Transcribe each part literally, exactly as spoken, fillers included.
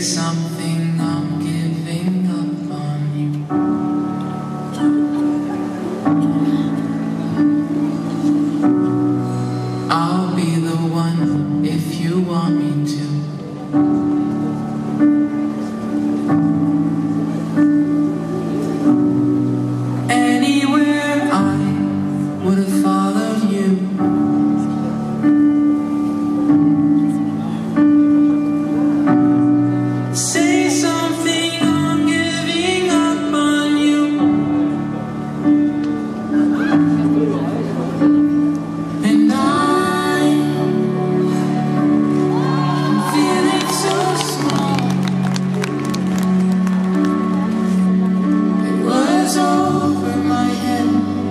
something, I'm giving up on you. I'll be the one if you want me to. Anywhere I would have followed you. Say something, I'm giving up on you. And I'm feeling so small. It was over my head.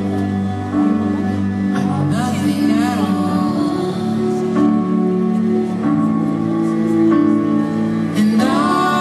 I know nothing at all. And I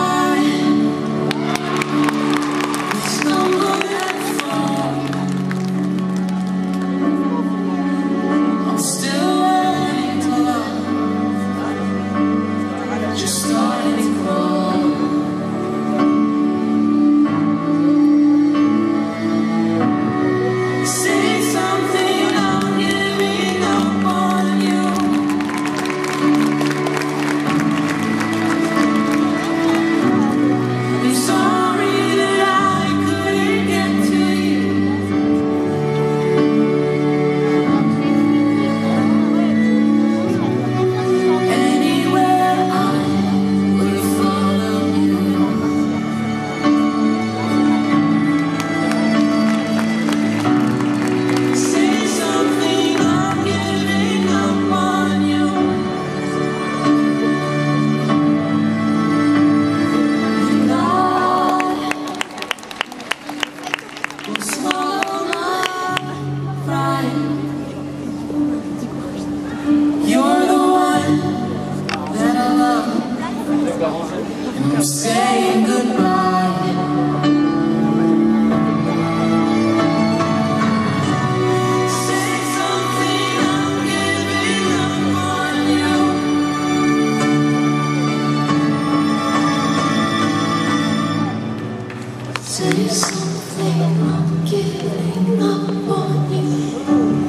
I'm saying goodbye. Say something, I'm giving up on you. Say something, I'm giving up on you.